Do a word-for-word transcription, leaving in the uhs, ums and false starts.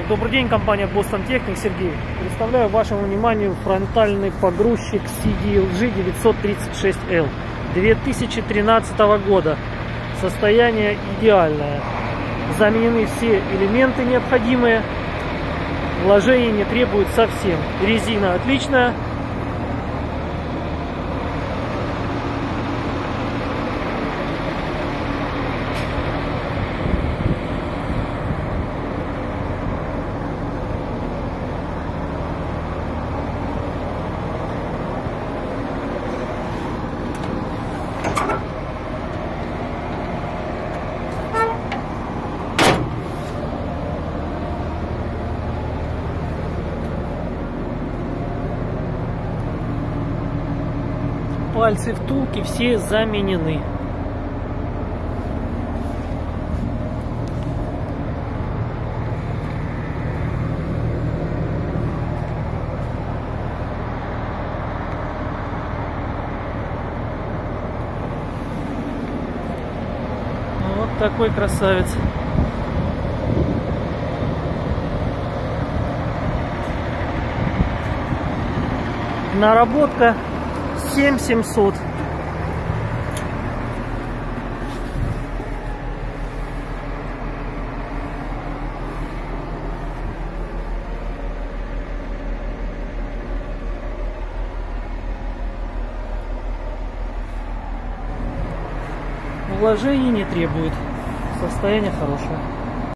Добрый день, компания Boston Technic, Сергей. Представляю вашему вниманию фронтальный погрузчик си ди эл джи девятьсот тридцать шесть эл две тысячи тринадцатого года. Состояние идеальное. Заменены все элементы необходимые. Вложений не требует совсем. Резина отличная. Пальцы втулки все заменены. Вот такой красавец. Наработка семь семьсот. Вложений не требует. Состояние хорошее.